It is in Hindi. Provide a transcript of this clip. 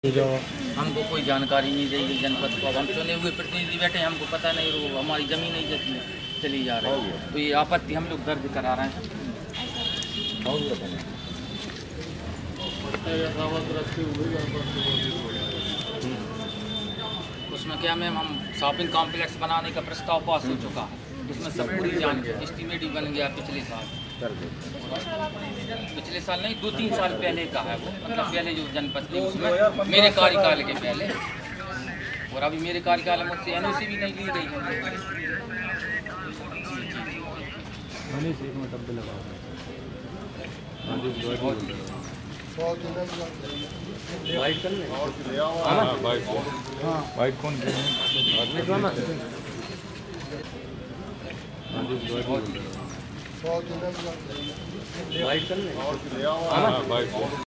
हमको कोई जानकारी नहीं देगी जनपद को। अब हम चुने हुए प्रतिनिधि बैठे हैं, हमको पता नहीं, वो हमारी ज़मीन नहीं चली जा रही है, तो ये आपत्ति हम लोग दर्ज करा रहे हैं। उसमें क्या मैम, हम शॉपिंग कॉम्प्लेक्स बनाने का प्रस्ताव पास हो चुका है, उसमें सब पूरी जान एस्टीमेट ही बन गया पिछले साल नहीं, 2-3 साल पहले का है वो, मतलब पहले जो जनपद थी उसमें मेरे कार्यकाल के पहले, और अभी मेरे कार्यकाल में मुझसे एनओसी भी नहीं ली गई है। वाइट कौन वाइट